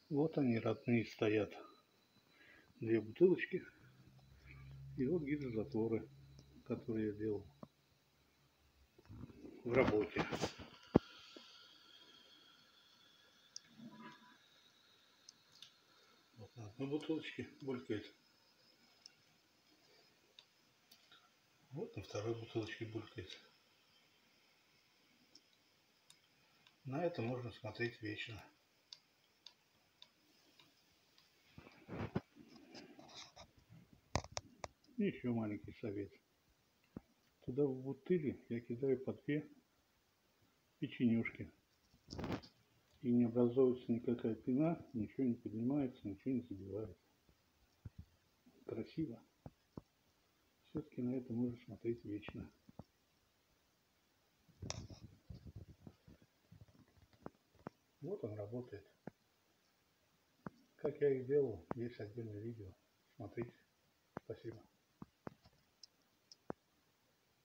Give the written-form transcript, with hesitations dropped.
Вот они, родные, стоят. Две бутылочки. И вот гидрозатворы, которые я делал в работе. Вот на одной бутылочке булькает. Вот на второй бутылочке булькает. На это можно смотреть вечно. И еще маленький совет. Туда в бутыли я кидаю по 2 печенюшки. И не образуется никакая пена, ничего не поднимается, ничего не забивается. Красиво. Все-таки на это можно смотреть вечно. Вот он работает. Как я их делал, есть отдельное видео. Смотрите. Спасибо.